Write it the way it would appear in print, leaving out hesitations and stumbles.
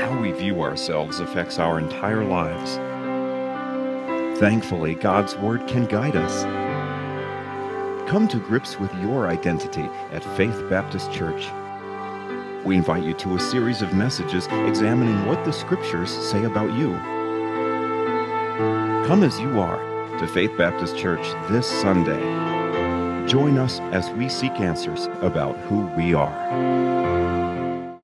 How we view ourselves affects our entire lives. Thankfully, God's Word can guide us. Come to grips with your identity at Faith Baptist Church. We invite you to a series of messages examining what the Scriptures say about you. Come as you are to Faith Baptist Church this Sunday. Join us as we seek answers about who we are.